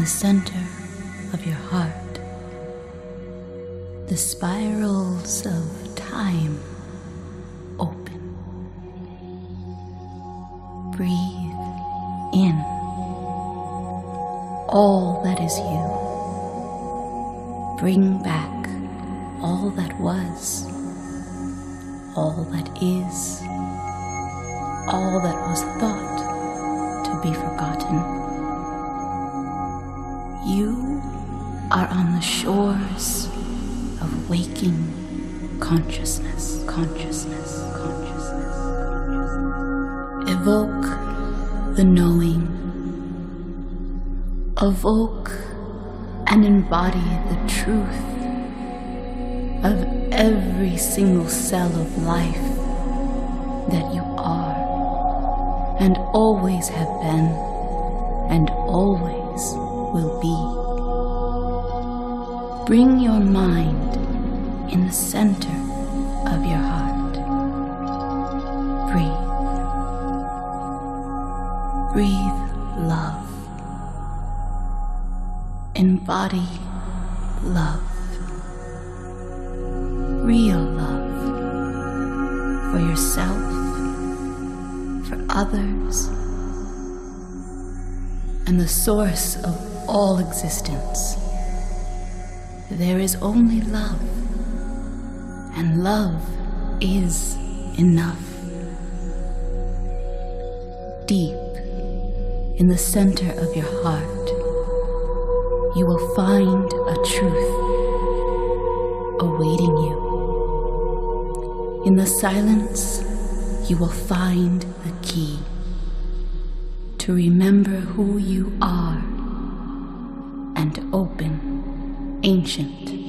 center of your heart, the spirals of time open. Breathe in all that is you. Bring back all that was, all that is, all that was thought to be forgotten. You are on the shores of waking consciousness, consciousness, consciousness. Evoke the knowing. Evoke and embody the truth of every single cell of life that you are and always have been and always will be. Bring your mind in the center of your heart. Breathe. Breathe love. Embody love. Real love for yourself, for others, and the source of all existence. There is only love, and love is enough. Deep in the center of your heart, you will find a truth awaiting you. In the silence, you will find the key to remember who you are and open ancient